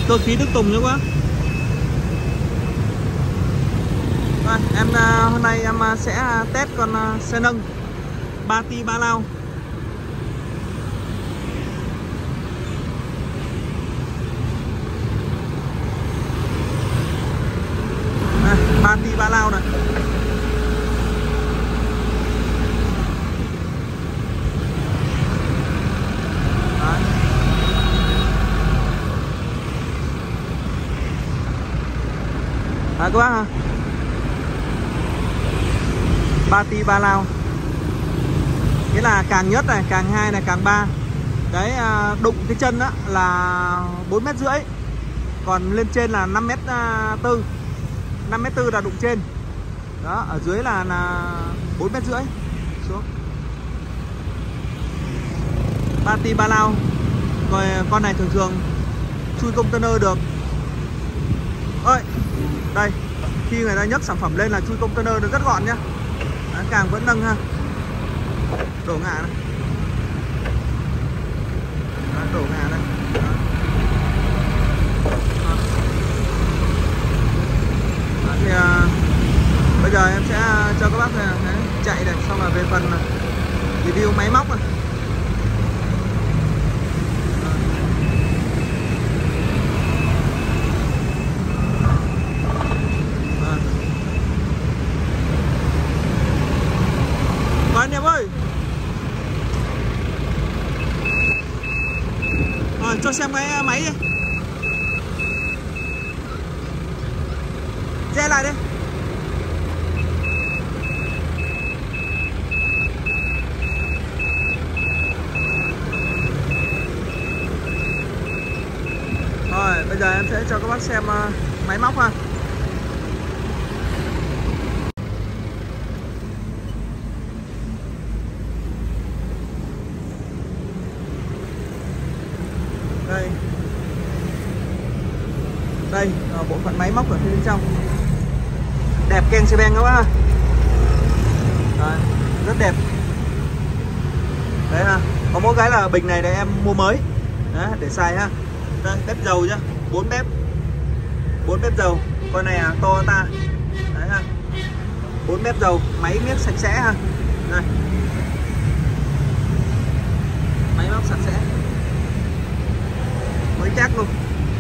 cơ khí Đức Tùng nữa quá. Rồi, hôm nay em sẽ test con xe nâng Bati Ba Lao. Bati Ba Lao này. Đấy. Đấy các bác ha. Bati Ba Lao. Nghĩa là càng nhất này, càng 2 này, càng 3. Đấy, đụng cái chân đó là 4,5 m. Còn lên trên là 5,4 m. 5,4 m là đụng trên. Đó, ở dưới là 4,5 m xuống. Bati Ba Lao. Rồi con này thường thường chui container được. Ơi, đây, khi người ta nhấc sản phẩm lên là chui container được rất gọn nhá. Đấy, càng vẫn nâng ha. Đổ ngã này. Đấy, đổ ngã đây. Thì bây giờ em sẽ cho các bác chạy này, xong là về phần review máy móc này. Anh em ơi, rồi cho xem cái máy đi, che lại đi. Rồi bây giờ em sẽ cho các bác xem máy móc ha. Đây, đây bộ phận máy móc ở phía bên trong, đẹp keng xe ben các bác. Đấy, rất đẹp. Đấy ha, có mỗi cái là bình này để em mua mới. Đấy, để xài ha. Đây, bếp dầu nhá, 4 bếp, 4 bếp dầu. Con này là Toyota. Đấy ha, 4 bếp dầu, máy miếc sạch sẽ ha. Đây, máy móc sạch sẽ, mới chắc luôn.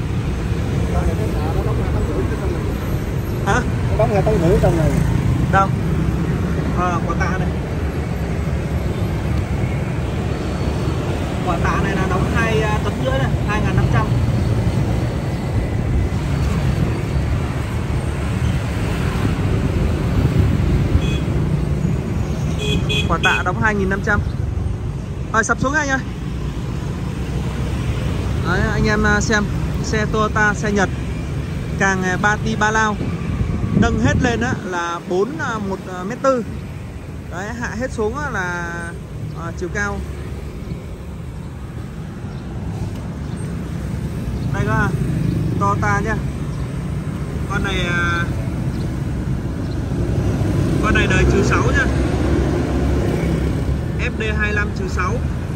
Hả? Nó đóng 2,5 tấn trong này. Đâu? Quả tạ này. Quả tạ này là đóng 2,5 tấn này, 2.500. Quả tạ đóng 2.500. Rồi sập xuống anh ơi. Đấy, anh em xem xe Toyota, xe Nhật, càng Bati Ba Lao. Nâng hết lên á là 1,4 m. Đấy, hạ hết xuống là chiều cao. Đây có Toyota nhá. Con này đời -6 nhá. FD25-6.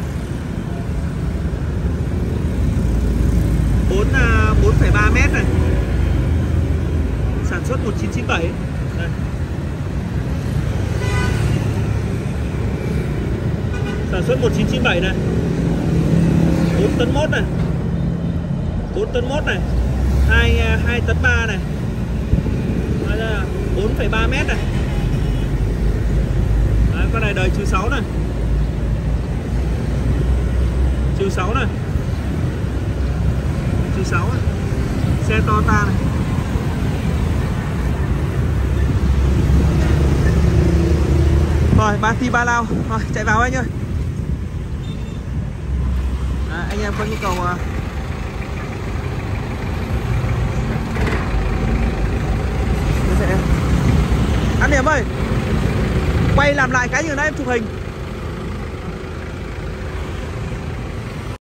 4,3 m này. Sản xuất 1997. Đây. Sản xuất 1997 này. 4,1 tấn này. 4,1 tấn này. 2,3 tấn này. 4,3 m này. Đấy, con này đời -6 này. -6 này. -6 này. Xe Toyota này. Rồi, Bati Ba Lao. Rồi, chạy vào anh ơi. Anh em có nhu cầu anh em ơi, quay làm lại cái như nãy em chụp hình.